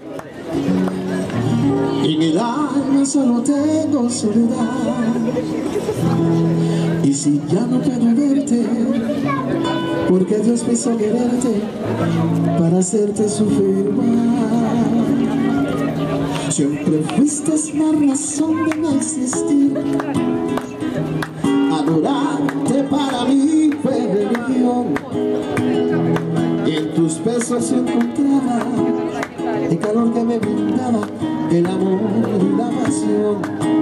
En el alma solo tengo soledad. Y si ya no puedo verte, porque Dios me hizo quererte para hacerte sufrir más. Siempre fuiste la razón de mi existir. Adorarte para mí fue religión. Y en tus besos se encontraba el calor que me brindaba el amor y la pasión.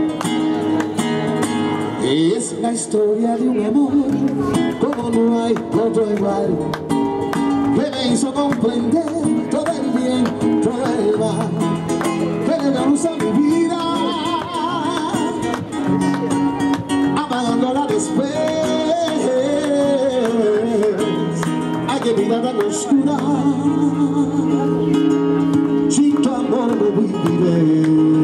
Es la historia de un amor como no hay otro igual, que me hizo comprender todo el bien, todo el mal, que le da luz a mi vida, amándola después. Ay, qué vida tan oscura, sin tu amor no viviré.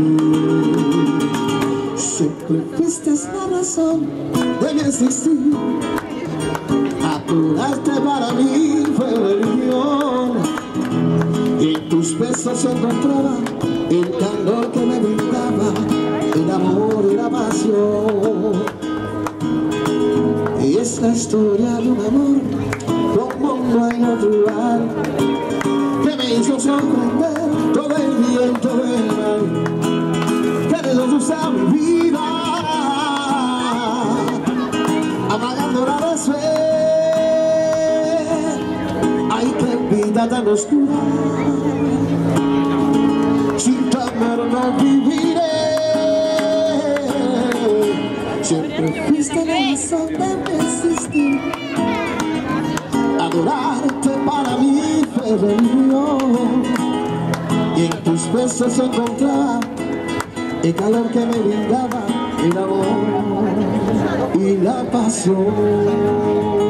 Siempre fuiste la razón de mi existir. Adorarte para mí fue religión. Y en tus besos se encontraba el calor que me brindaba el amor y la pasión. Y es la historia de un amor como no hay otro igual, que me hizo sorprender todo el bien, todo el mal, que le dio luz a mi vida, amagándola después. Ay, qué vida tan oscura, sin tu amor no viviré. Siempre fuiste la razón de mi existir. Adorarte para mí fue religión. Y en tus besos se encontraba el calor que me brindaba el amor y la pasión.